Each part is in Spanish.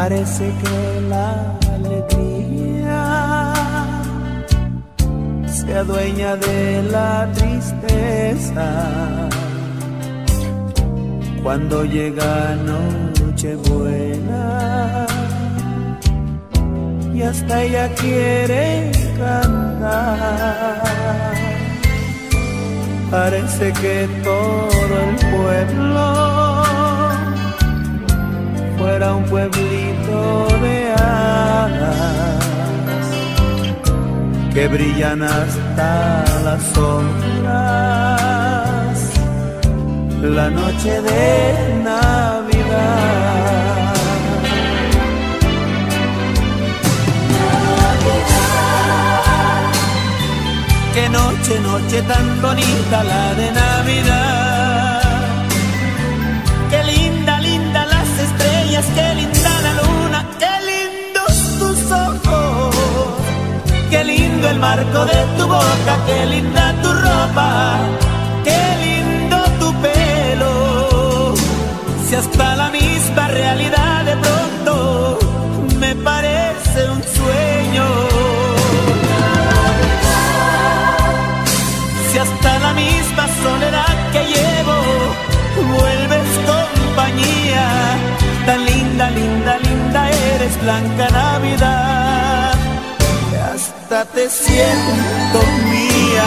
Parece que la alegría se adueña de la tristeza cuando llega Nochebuena, y hasta ella quiere cantar. Parece que todo el pueblo fuera un pueblito de hadas que brillan hasta las sombras la noche de Navidad. Qué noche, noche tan bonita la de Navidad. Qué linda, linda las estrellas, qué linda la luna, qué lindos tus ojos, qué lindo el marco de tu boca, qué linda tu ropa, qué lindo tu pelo. Si hasta la misma realidad de pronto me parece un sueño. Si hasta la misma soledad que llevo vuelves compañía, tan linda, linda, linda eres, Blanca Navidad, que hasta te siento mía.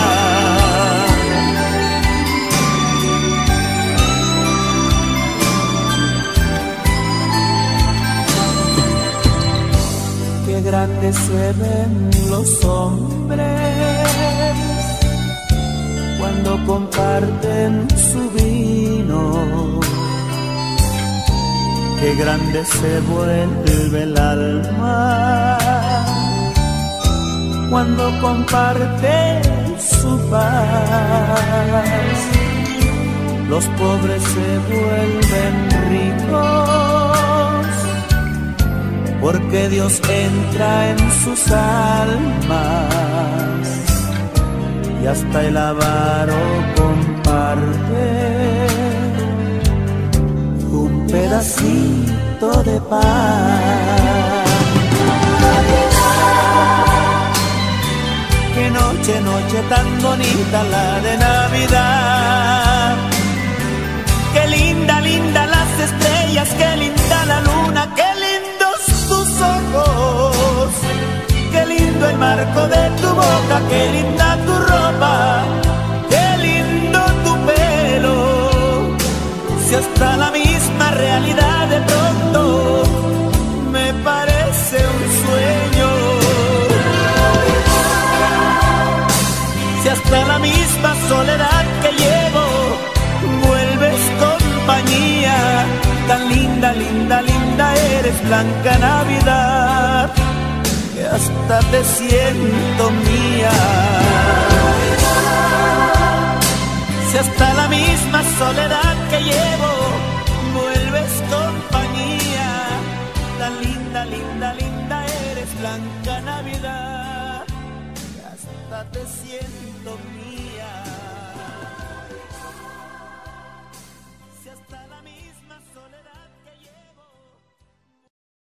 Qué grandes se ven los hombres cuando comparten su vino, qué grande se vuelve el alma cuando comparten su paz. Los pobres se vuelven ricos porque Dios entra en sus almas, y hasta el avaro comparte un pedacito de pan. Qué noche, noche tan bonita la de Navidad. Qué linda, linda las estrellas, qué linda la luna, qué lindos tus ojos, qué lindo el marco de tu boca, qué linda tu ropa, qué lindo tu pelo. Si hasta la misma realidad de pronto me parece un sueño. Si hasta la misma soledad que llevo vuelves compañía, tan linda, linda, linda eres, Blanca Navidad, que hasta te siento mía. Si hasta la misma soledad que llevo vuelves compañía, tan linda, linda, linda eres, Blanca Navidad, que hasta te siento mía.